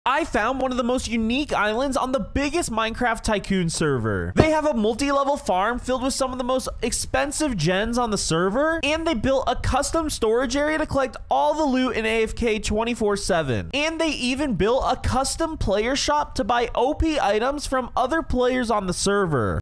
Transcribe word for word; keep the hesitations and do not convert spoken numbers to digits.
I found one of the most unique islands on the biggest Minecraft Tycoon server. They have a multi-level farm filled with some of the most expensive gens on the server, and they built a custom storage area to collect all the loot in A F K twenty-four seven. And they even built a custom player shop to buy O P items from other players on the server.